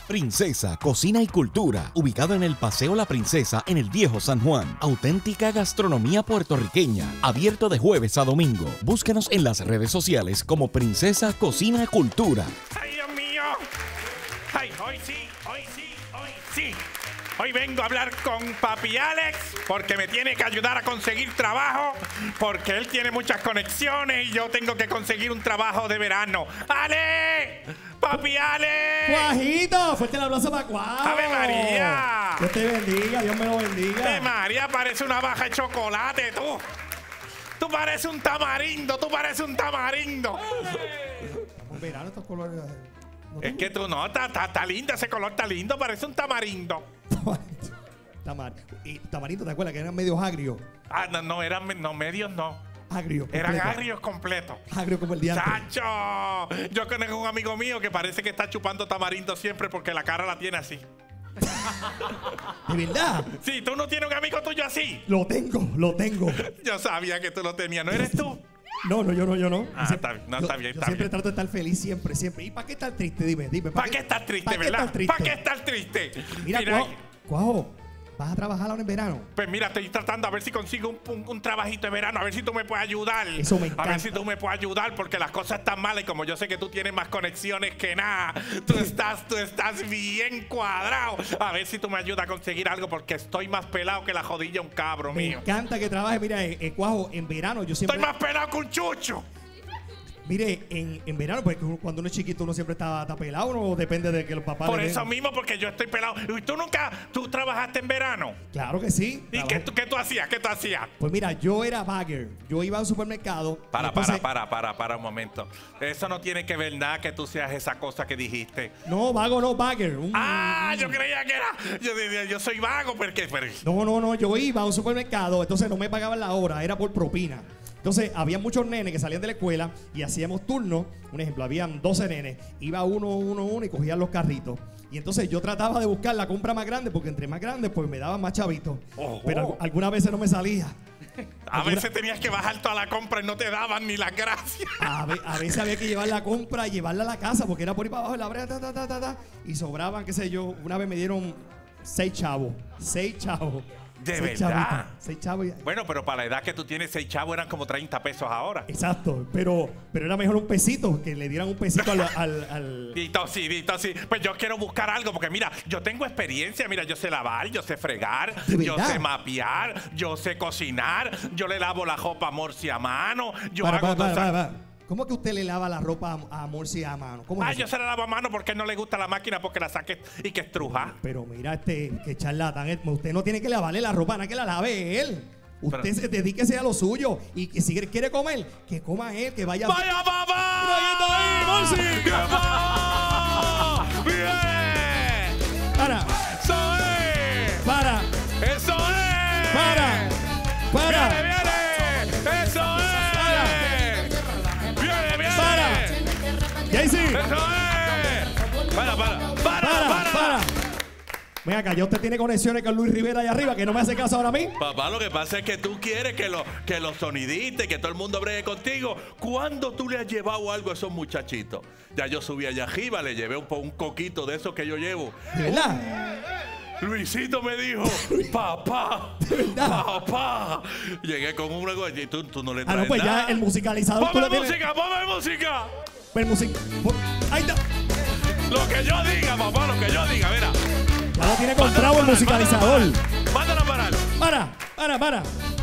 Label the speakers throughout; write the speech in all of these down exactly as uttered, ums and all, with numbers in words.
Speaker 1: Princesa Cocina y Cultura, ubicado en el Paseo La Princesa en el Viejo San Juan. Auténtica gastronomía puertorriqueña, abierto de jueves a domingo. Búscanos en las redes sociales como Princesa Cocina y Cultura.
Speaker 2: ¡Ay, Dios mío! ¡Ay, hoy sí, hoy sí, hoy sí! Hoy vengo a hablar con Papi Alex porque me tiene que ayudar a conseguir trabajo, porque él tiene muchas conexiones y yo tengo que conseguir un trabajo de verano. ¡Ale! ¡Papi Alex!
Speaker 3: ¡Cuajito! Fuerte el abrazo para Cuajo.
Speaker 2: ¡Ave María!
Speaker 3: Dios te bendiga, Dios me lo bendiga.
Speaker 2: ¡Ave María! Parece una baja de chocolate, tú. Tú pareces un tamarindo, tú pareces un tamarindo.
Speaker 3: En verano estos colores... ¿no
Speaker 2: Es que tú no, está, está, está lindo, ese color está lindo, parece un tamarindo.
Speaker 3: Tamar y tamarindo, ¿te acuerdas que eran medios agrios?
Speaker 2: Ah, no, no, eran no, medios no.
Speaker 3: Agrios.
Speaker 2: Eran
Speaker 3: completo.
Speaker 2: agrios completos.
Speaker 3: Agrio como el diante.
Speaker 2: ¡Chacho! Yo conozco un amigo mío que parece que está chupando tamarindo siempre porque la cara la tiene así.
Speaker 3: ¿De verdad?
Speaker 2: Sí, ¿tú no tienes un amigo tuyo así?
Speaker 3: Lo tengo, lo tengo.
Speaker 2: Yo sabía que tú lo tenías, ¿no eres tú?
Speaker 3: No, no, yo no, yo no.
Speaker 2: Ah,
Speaker 3: Yo
Speaker 2: está bien, no,
Speaker 3: yo,
Speaker 2: está bien,
Speaker 3: yo
Speaker 2: está
Speaker 3: siempre
Speaker 2: bien.
Speaker 3: trato de estar feliz, siempre, siempre. ¿Y para qué estar triste? Dime, dime.
Speaker 2: ¿Para qué estar triste,
Speaker 3: ¿para qué
Speaker 2: verdad?
Speaker 3: estar triste?
Speaker 2: ¿Para qué estar triste?
Speaker 3: Mira,
Speaker 2: Mira,
Speaker 3: Cuajo, Cuajo, ¿vas a trabajar ahora en verano?
Speaker 2: pues mira, estoy tratando a ver si consigo un, un, un trabajito de verano, a ver si tú me puedes ayudar.
Speaker 3: Eso me
Speaker 2: A ver
Speaker 3: encanta.
Speaker 2: si tú me puedes ayudar, porque las cosas están malas y como yo sé que tú tienes más conexiones que nada, tú estás, tú estás bien cuadrado. A ver si tú me ayudas a conseguir algo, porque estoy más pelado que la jodilla de un cabro
Speaker 3: Me
Speaker 2: mío.
Speaker 3: encanta que trabajes. Mira, eh, eh, Cuajo, en verano yo siempre...
Speaker 2: Estoy más pelado que un chucho.
Speaker 3: Mire, en, en verano, porque cuando uno es chiquito uno siempre está, está pelado, uno depende de que los papás
Speaker 2: Por
Speaker 3: le den.
Speaker 2: eso mismo, porque yo estoy pelado. ¿Y tú nunca, tú trabajaste en verano?
Speaker 3: Claro que sí.
Speaker 2: ¿Y qué, tú- qué tú hacías? ¿Qué tú hacías?
Speaker 3: Pues mira, yo era bagger. Yo iba a un supermercado.
Speaker 2: Para,
Speaker 3: entonces-
Speaker 2: para, para, para, para un momento. Eso no tiene que ver nada que tú seas esa cosa que dijiste.
Speaker 3: No, vago no, bagger. Un-
Speaker 2: Ah, yo creía que era. Yo decía, yo soy vago, porque. Pero,
Speaker 3: No, no, no, yo iba a un supermercado, entonces no me pagaban la hora, era por propina. Entonces, había muchos nenes que salían de la escuela y hacíamos turnos. Un ejemplo, habían doce nenes. Iba uno, uno, uno y cogían los carritos. Y entonces yo trataba de buscar la compra más grande, porque entre más grande, pues me daban más chavitos.
Speaker 2: Ojo.
Speaker 3: Pero al- algunas veces no me salía.
Speaker 2: a
Speaker 3: ¿Alguna-
Speaker 2: veces tenías que bajar toda la compra y no te daban ni las gracias.
Speaker 3: A, ve- a veces había que llevar la compra y llevarla a la casa, porque era por ir para abajo de la brea, ta, ta, ta, ta, ta, y sobraban, qué sé yo. Una vez me dieron seis chavos. Seis chavos.
Speaker 2: ¿De
Speaker 3: seis
Speaker 2: verdad?
Speaker 3: chavitos, seis chavos. y-
Speaker 2: Bueno, pero para la edad que tú tienes, seis chavos eran como treinta pesos ahora.
Speaker 3: Exacto, pero, pero era mejor un pesito, que le dieran un pesito al... al, al-
Speaker 2: Dito sí, dito sí. Pues yo quiero buscar algo, porque mira, yo tengo experiencia. Mira, yo sé lavar, yo sé fregar,
Speaker 3: ¿De
Speaker 2: yo
Speaker 3: verdad?
Speaker 2: sé mapear, yo sé cocinar, yo le lavo la ropa a Morsi a mano. Yo
Speaker 3: para,
Speaker 2: hago
Speaker 3: para, para,
Speaker 2: todas esas-
Speaker 3: para, para. ¿Cómo que usted le lava la ropa a, a Morsi a mano? ¿Cómo es
Speaker 2: Ah,
Speaker 3: eso?
Speaker 2: yo se la lavo a mano porque no le gusta la máquina, porque la saque y que estruja.
Speaker 3: Pero mira, este, que charlatán. eh, Usted no tiene que lavarle la ropa, nada que la lave él. Usted
Speaker 2: Pero-
Speaker 3: se dedíquese a lo suyo. Y que si quiere comer, que coma él, que vaya...
Speaker 2: ¡Vaya papá!
Speaker 3: ahí, Morsi!
Speaker 2: ¡Bien!
Speaker 3: ¡Para!
Speaker 2: ¡Eso es!
Speaker 3: ¡Para!
Speaker 2: ¡Eso es!
Speaker 3: ¡Para!
Speaker 2: ¡Viene,
Speaker 3: ¡Para!
Speaker 2: viene! ¡Eso es! ¡Viene, viene!
Speaker 3: ¡Para! ¡Jaycee!
Speaker 2: ¡Eso es! ¡Para, para! ¡Para,
Speaker 3: ¡Para!
Speaker 2: para!
Speaker 3: ¡Para! Venga acá, ya usted tiene conexiones con Luis Rivera allá arriba, que no me hace caso ahora a mí.
Speaker 2: Papá, lo que pasa es que tú quieres que los que los sonidistas, que todo el mundo bregue contigo. ¿Cuándo tú le has llevado algo a esos muchachitos? Ya yo subí allá arriba, le llevé un, po- un coquito de esos que yo llevo.
Speaker 3: ¿De verdad?
Speaker 2: Luisito me dijo, papá,
Speaker 3: verdad?
Speaker 2: papá. Llegué con una cosa y tú, tú no le
Speaker 3: Ah,
Speaker 2: traes
Speaker 3: no, pues
Speaker 2: nada.
Speaker 3: ya el musicalizador tú
Speaker 2: ¡Ponme
Speaker 3: lo tienes.
Speaker 2: música, ponme música!
Speaker 3: El music... Ahí está.
Speaker 2: Lo que yo diga, papá, lo que yo diga, mira.
Speaker 3: Ya lo tiene comprado el musicalizador.
Speaker 2: Mándala a parar.
Speaker 3: Para, para, para.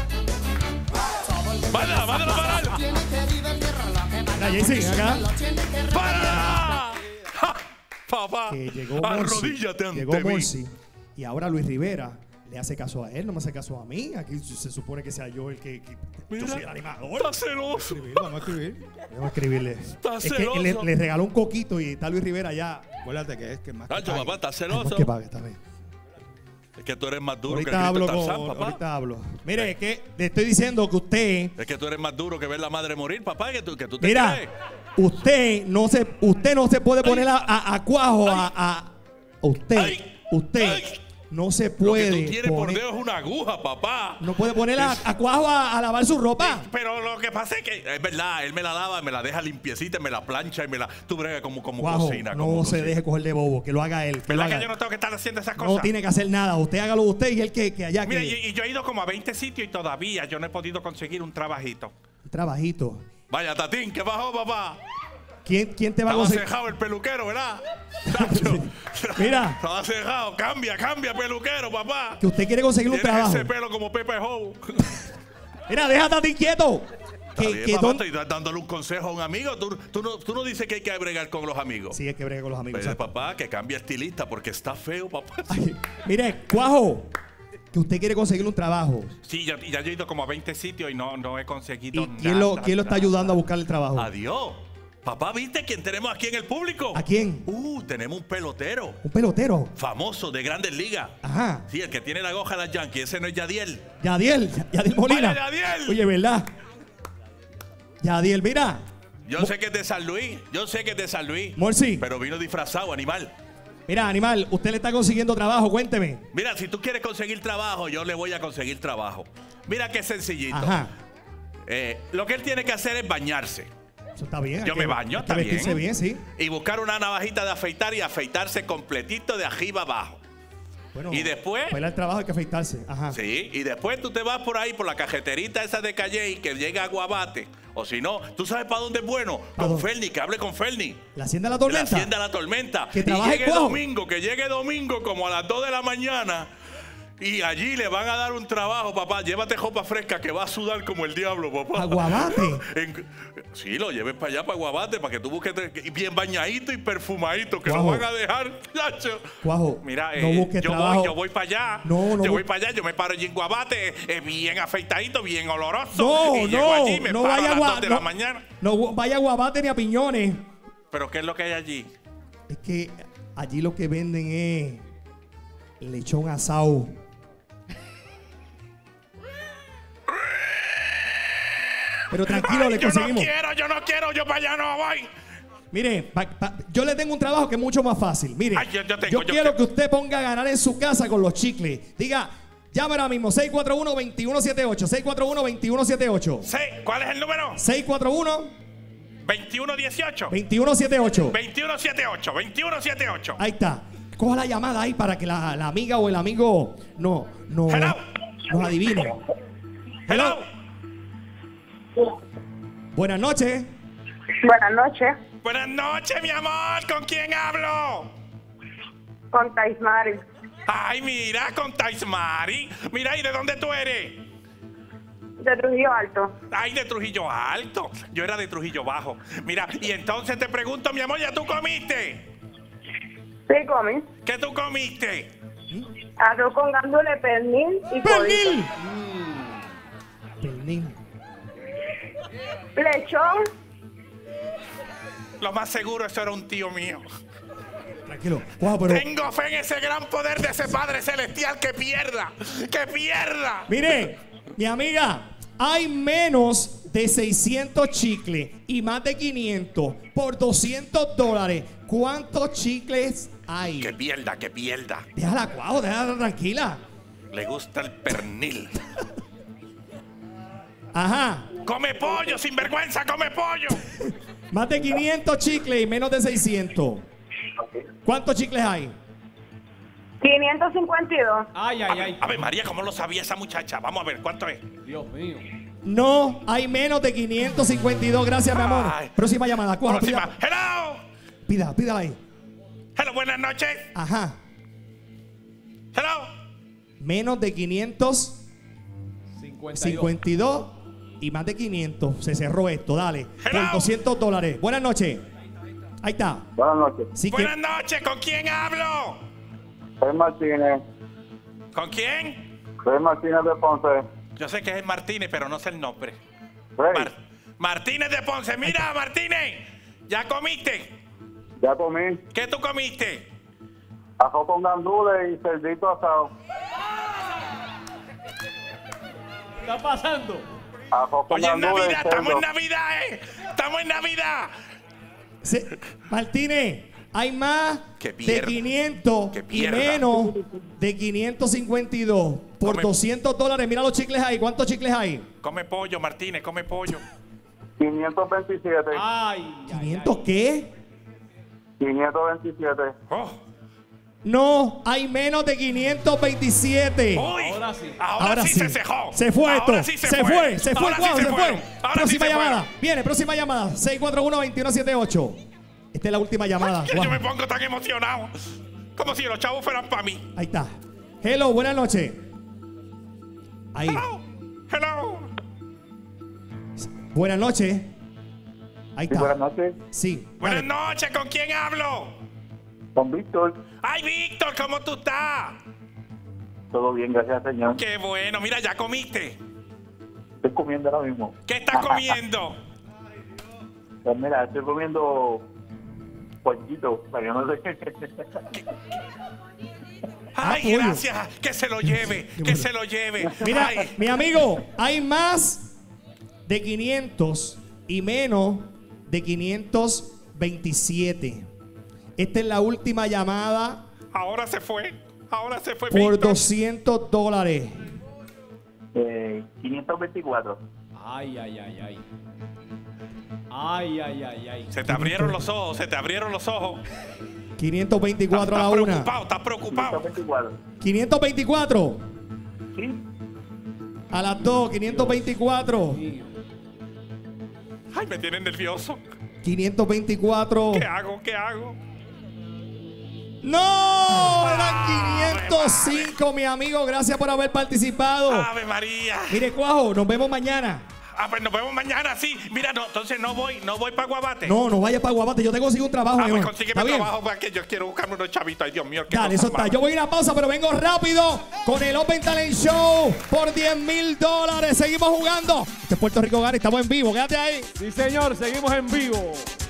Speaker 2: Mándala, mándala a parar.
Speaker 3: Acá, Jaycee, acá.
Speaker 2: ¡Para! ¡Ja! Papá,
Speaker 3: Que llegó Morsi.
Speaker 2: arrodíllate ante
Speaker 3: Llegó
Speaker 2: mí.
Speaker 3: Morsi. Y ahora Luis Rivera le hace caso a él, no me hace caso a mí. Aquí se supone que sea yo el que, que yo
Speaker 2: Mira,
Speaker 3: soy el animador.
Speaker 2: está celoso.
Speaker 3: Escribir, Vamos a escribir. Vamos a escribirle.
Speaker 2: Está
Speaker 3: es que
Speaker 2: celoso.
Speaker 3: le, le regaló un coquito y está Luis Rivera ya.
Speaker 4: Acuérdate que es que más que
Speaker 2: Nacho,
Speaker 4: pague.
Speaker 2: papá, está
Speaker 3: Ay, no
Speaker 2: celoso.
Speaker 3: es que pague, está bien.
Speaker 2: Es que tú eres más duro que el
Speaker 3: Ahorita
Speaker 2: Cristo
Speaker 3: hablo con,
Speaker 2: Tarzán, papá.
Speaker 3: ahorita hablo. Mire, es que le estoy diciendo que usted,
Speaker 2: Es que tú eres más duro que ver la madre morir, papá, que tú, que tú te
Speaker 3: mira,
Speaker 2: crees.
Speaker 3: usted no se, usted no se puede poner a, a, a cuajo a, a usted,
Speaker 2: Ay.
Speaker 3: usted,
Speaker 2: Ay.
Speaker 3: no se
Speaker 2: Lo
Speaker 3: puede
Speaker 2: que tú tienes por
Speaker 3: poner,
Speaker 2: dedo es una aguja, papá.
Speaker 3: no puede poner a, a Cuajo a, a lavar su ropa.
Speaker 2: Sí, pero lo que pasa es que es verdad, él me la lava, me la deja limpiecita, me la plancha y me la. Tú bregas como, como
Speaker 3: Cuajo,
Speaker 2: cocina.
Speaker 3: no
Speaker 2: como
Speaker 3: se
Speaker 2: cocina.
Speaker 3: deje coger de bobo, que lo haga él. Que lo
Speaker 2: ¿Verdad
Speaker 3: haga
Speaker 2: que yo
Speaker 3: él.
Speaker 2: no tengo que estar haciendo esas
Speaker 3: No
Speaker 2: cosas?
Speaker 3: tiene que hacer nada. Usted hágalo usted y él que, que allá
Speaker 2: Mira,
Speaker 3: que.
Speaker 2: y, y yo he ido como a veinte sitios y todavía yo no he podido conseguir un trabajito.
Speaker 3: Un trabajito.
Speaker 2: Vaya, Tatín, ¿qué bajó, papá?
Speaker 3: ¿Quién, quién te va a
Speaker 2: Estaba
Speaker 3: conseguir?
Speaker 2: cejado el peluquero, ¿verdad? Tacho.
Speaker 3: Mira.
Speaker 2: Estaba cejado. Cambia, cambia, peluquero, papá.
Speaker 3: Que usted quiere conseguir un
Speaker 2: Tienes
Speaker 3: trabajo.
Speaker 2: ese pelo como Pepe Howe.
Speaker 3: Mira, déjate a ti quieto.
Speaker 2: Está
Speaker 3: Que,
Speaker 2: bien,
Speaker 3: que
Speaker 2: papá,
Speaker 3: don-
Speaker 2: estoy dándole un consejo a un amigo. Tú, tú no, tú no dices que hay que bregar con los amigos.
Speaker 3: Sí, es que brega con los amigos.
Speaker 2: Pero,
Speaker 3: exacto.
Speaker 2: papá, que cambie estilista porque está feo, papá.
Speaker 3: Ay, mire, Cuajo, que usted quiere conseguir un trabajo.
Speaker 2: Sí, ya, ya yo he ido como a veinte sitios y no, no he conseguido
Speaker 3: ¿Y
Speaker 2: nada.
Speaker 3: quién lo, quién lo está
Speaker 2: nada.
Speaker 3: ayudando a buscar el trabajo?
Speaker 2: Adiós. Papá, ¿viste quién tenemos aquí en el público?
Speaker 3: ¿A quién?
Speaker 2: Uh, tenemos un pelotero
Speaker 3: Un pelotero.
Speaker 2: famoso de Grandes Ligas.
Speaker 3: Ajá.
Speaker 2: Sí, el que tiene la goja de las Yankees. Ese no es Yadiel.
Speaker 3: Yadiel. Yadiel Molina.
Speaker 2: ¡Vaya, Yadiel!
Speaker 3: Oye, ¿verdad? Yadiel, mira.
Speaker 2: Yo sé que es de San Luis. Yo sé que es de San Luis.
Speaker 3: Morsi.
Speaker 2: Pero vino disfrazado, animal.
Speaker 3: Mira, animal, usted le está consiguiendo trabajo, cuénteme.
Speaker 2: Mira, si tú quieres conseguir trabajo, yo le voy a conseguir trabajo. Mira qué sencillito.
Speaker 3: Ajá.
Speaker 2: Eh, lo que él tiene que hacer es bañarse.
Speaker 3: Eso está bien. hay
Speaker 2: Yo
Speaker 3: que-
Speaker 2: me baño,
Speaker 3: hay
Speaker 2: está
Speaker 3: que vestirse
Speaker 2: bien.
Speaker 3: bien, sí.
Speaker 2: Y buscar una navajita de afeitar y afeitarse completito de arriba abajo.
Speaker 3: Bueno,
Speaker 2: ¿Y después?
Speaker 3: para ir al trabajo hay que afeitarse. Ajá.
Speaker 2: Sí, y después tú te vas por ahí por la cajeterita esa de Calle que llega a Guabate. O si no, ¿tú sabes para dónde es bueno?
Speaker 3: ¿Pa'
Speaker 2: Con
Speaker 3: dónde?
Speaker 2: Ferni, que hable con Ferni.
Speaker 3: La hacienda de la
Speaker 2: De la
Speaker 3: tormenta.
Speaker 2: Hacienda La Tormenta.
Speaker 3: Que
Speaker 2: y
Speaker 3: trabaje
Speaker 2: llegue
Speaker 3: Cuajo.
Speaker 2: domingo, que llegue domingo como a las dos de la mañana. Y allí le van a dar un trabajo, papá. Llévate ropa fresca que va a sudar como el diablo, papá.
Speaker 3: ¿A Guabate?
Speaker 2: En- sí, lo lleves para allá, para Guabate, para que tú busques y bien bañadito y perfumadito, que
Speaker 3: Cuajo.
Speaker 2: lo van a dejar, chacho.
Speaker 3: Cuajo,
Speaker 2: Mira,
Speaker 3: no
Speaker 2: eh,
Speaker 3: busques
Speaker 2: yo
Speaker 3: trabajo.
Speaker 2: voy, yo voy para allá.
Speaker 3: No, no
Speaker 2: yo
Speaker 3: bu-
Speaker 2: voy para allá, yo me paro allí en Guabate, eh, bien afeitadito, bien oloroso.
Speaker 3: No,
Speaker 2: y llego
Speaker 3: no,
Speaker 2: allí, me
Speaker 3: no
Speaker 2: paro
Speaker 3: vaya
Speaker 2: a
Speaker 3: a
Speaker 2: las
Speaker 3: Gua-
Speaker 2: dos de
Speaker 3: no,
Speaker 2: la mañana.
Speaker 3: no vaya a Guabate ni a Piñones.
Speaker 2: ¿Pero qué es lo que hay allí?
Speaker 3: Es que allí lo que venden es lechón asado. Pero tranquilo,
Speaker 2: Ay,
Speaker 3: le
Speaker 2: yo no
Speaker 3: conseguimos.
Speaker 2: quiero, yo no quiero, yo para allá no voy.
Speaker 3: Mire, pa- pa- yo le tengo un trabajo que es mucho más fácil. Mire,
Speaker 2: Ay, yo- yo tengo, yo
Speaker 3: quiero
Speaker 2: que-
Speaker 3: que usted ponga a ganar en su casa con los chicles. Diga, llame ahora mismo, seis cuatro uno, dos uno siete ocho, seis cuatro uno, dos uno siete ocho.
Speaker 2: Sí, ¿cuál es el número?
Speaker 3: seis cuatro uno,
Speaker 2: veintiuno dieciocho.
Speaker 3: dos uno siete ocho.
Speaker 2: veintiuno setenta y ocho, veintiuno setenta y ocho.
Speaker 3: Ahí está. Coja la llamada ahí para que la, la amiga o el amigo no, no,
Speaker 2: Hello.
Speaker 3: nos adivine.
Speaker 2: Hello.
Speaker 3: Buenas noches.
Speaker 4: Buenas noches,
Speaker 2: Buenas noches, mi amor. ¿Con quién hablo?
Speaker 4: con Taismari,
Speaker 2: Ay, mira, con Taismari. Mira, ¿y de dónde tú eres?
Speaker 4: de Trujillo Alto.
Speaker 2: Ay, de Trujillo Alto. Yo era de Trujillo Bajo. Mira, y entonces te pregunto, mi amor, ¿ya tú comiste?
Speaker 4: Sí, comí.
Speaker 2: ¿Qué tú comiste?
Speaker 4: Arroz con gandules, pernil y
Speaker 3: ¡Pernil!
Speaker 4: codito.
Speaker 3: Pernil.
Speaker 4: Lechón,
Speaker 2: Lo más seguro, eso era un tío mío.
Speaker 3: Tranquilo. Guau, pero
Speaker 2: Tengo fe en ese gran poder de ese Padre Celestial que pierda. ¡Que pierda!
Speaker 3: mire, mi amiga, hay menos de seiscientos chicles y más de quinientos por doscientos dólares. ¿Cuántos chicles hay?
Speaker 2: Que pierda, que pierda.
Speaker 3: Déjala, guau, déjala tranquila.
Speaker 2: Le gusta el pernil.
Speaker 3: Ajá.
Speaker 2: Come pollo, sinvergüenza, come pollo.
Speaker 3: Más de quinientos chicles y menos de seiscientos. ¿Cuántos chicles hay?
Speaker 4: quinientos cincuenta y dos.
Speaker 5: Ay, ay, ay.
Speaker 2: A ver, María, ¿cómo lo sabía esa muchacha? Vamos a ver, ¿cuánto es?
Speaker 5: Dios mío.
Speaker 3: No, hay menos de quinientos cincuenta y dos. Gracias, mi amor.
Speaker 2: Ay.
Speaker 3: Próxima llamada. Coja,
Speaker 2: Próxima.
Speaker 3: pida,
Speaker 2: Hello.
Speaker 3: pida, pídala ahí.
Speaker 2: Hello, buenas noches.
Speaker 3: Ajá.
Speaker 2: Hello.
Speaker 3: Menos de quinientos
Speaker 5: cincuenta y dos.
Speaker 3: cincuenta y dos y más de quinientos. Se cerró esto, dale. Por
Speaker 2: Hello.
Speaker 3: doscientos dólares. Buenas noches. Ahí está.
Speaker 6: Buenas noches.
Speaker 3: Sí que,
Speaker 2: Buenas noches, ¿con quién hablo?
Speaker 6: Soy Martínez.
Speaker 2: ¿Con quién?
Speaker 6: Soy Martínez de Ponce.
Speaker 2: Yo sé que es Martínez, pero no sé el nombre.
Speaker 6: Rey,
Speaker 2: Mar- Martínez de Ponce. Mira, Martínez, ¿ya comiste?
Speaker 6: ya comí
Speaker 2: ¿Qué tú comiste?
Speaker 6: arroz con gandules y cerdito asado.
Speaker 5: ¿Qué está pasando?
Speaker 6: Arroz con
Speaker 2: Oye, en
Speaker 6: gandules
Speaker 2: Navidad,
Speaker 6: y
Speaker 2: estamos
Speaker 6: cerdo.
Speaker 2: en Navidad, ¿eh? Estamos en Navidad.
Speaker 3: se- Martínez, Hay más
Speaker 2: Que
Speaker 3: de
Speaker 2: pierda.
Speaker 3: quinientos
Speaker 2: Que
Speaker 3: y
Speaker 2: pierda.
Speaker 3: menos de quinientos cincuenta y dos por
Speaker 2: Come.
Speaker 3: doscientos dólares. Mira los chicles ahí. ¿Cuántos chicles hay?
Speaker 2: Come pollo, Martínez, come pollo.
Speaker 6: quinientos veintisiete.
Speaker 5: Ay, ay,
Speaker 3: ¿quinientos qué?
Speaker 6: quinientos veintisiete.
Speaker 2: Oh.
Speaker 3: No, hay menos de quinientos veintisiete.
Speaker 2: Uy,
Speaker 5: Ahora sí.
Speaker 2: Ahora, sí, se cejó.
Speaker 3: Se fue
Speaker 2: Ahora
Speaker 3: esto.
Speaker 2: sí
Speaker 3: se, fue. Se fue.
Speaker 2: Ahora sí
Speaker 3: Guau,
Speaker 2: se
Speaker 3: se fue.
Speaker 2: fueron. Ahora
Speaker 3: Próxima
Speaker 2: sí se
Speaker 3: llamada.
Speaker 2: fueron.
Speaker 3: Viene, próxima llamada. seis cuatro uno, dos uno siete ocho. Esta es la última llamada.
Speaker 2: Que
Speaker 3: Guau.
Speaker 2: yo me pongo tan emocionado. Como si los chavos fueran para mí.
Speaker 3: Ahí está. Hello, buenas noches. Ahí.
Speaker 2: Hello. Hello.
Speaker 3: Buenas noches. Ahí
Speaker 6: Sí, buenas
Speaker 3: está.
Speaker 6: noches.
Speaker 3: Sí.
Speaker 2: Buenas
Speaker 3: dale.
Speaker 2: noches, ¿con quién hablo?
Speaker 6: Con Víctor.
Speaker 2: Ay, Víctor, ¿cómo tú estás?
Speaker 6: Todo bien, gracias, señor.
Speaker 2: Qué bueno, mira, ya comiste.
Speaker 6: Estoy comiendo ahora mismo.
Speaker 2: ¿Qué estás comiendo?
Speaker 6: Pues mira, estoy comiendo pollito, para que no sé.
Speaker 2: Ay,
Speaker 3: pollo.
Speaker 2: gracias, que se lo lleve, que se lo lleve.
Speaker 3: Mira,
Speaker 2: Ay,
Speaker 3: mi amigo, hay más de quinientos y menos de quinientos veintisiete. Esta es la última llamada
Speaker 2: ahora se fue, ahora se fue
Speaker 3: por
Speaker 2: Víctor.
Speaker 3: doscientos dólares.
Speaker 6: Eh, quinientos veinticuatro.
Speaker 5: ay, ay, ay, ay. Ay, ay, ay, ay.
Speaker 2: Se te abrieron los ojos, se te abrieron los ojos.
Speaker 3: quinientos veinticuatro a la
Speaker 2: Estás
Speaker 3: una.
Speaker 2: preocupado, estás preocupado.
Speaker 6: quinientos veinticuatro.
Speaker 3: quinientos veinticuatro
Speaker 6: Sí.
Speaker 3: a las dos. quinientos veinticuatro.
Speaker 2: Ay, me tienen nervioso.
Speaker 3: quinientos veinticuatro.
Speaker 2: ¿Qué hago? ¿Qué hago?
Speaker 3: ¡No! Eran quinientos cinco, mi amigo. Gracias por haber participado.
Speaker 2: Ave María.
Speaker 3: Mire, Cuajo, nos vemos mañana.
Speaker 2: Ah, pues nos vemos mañana, sí. Mira, no, entonces no voy, no voy para Guabate.
Speaker 3: No, no vayas para Guabate. Yo te consigo un trabajo.
Speaker 2: Ah,
Speaker 3: mi
Speaker 2: pues
Speaker 3: amor.
Speaker 2: consígueme
Speaker 3: ¿Está bien?
Speaker 2: trabajo porque yo quiero buscarme unos chavitos. Ay, Dios mío, qué
Speaker 3: Dale,
Speaker 2: cosa
Speaker 3: eso está.
Speaker 2: mala.
Speaker 3: Yo voy a ir a pausa, pero vengo rápido con el Open Talent Show por diez mil dólares. Seguimos jugando. Este es Puerto Rico Gana. Estamos en vivo. Quédate ahí.
Speaker 5: Sí, señor, seguimos en vivo.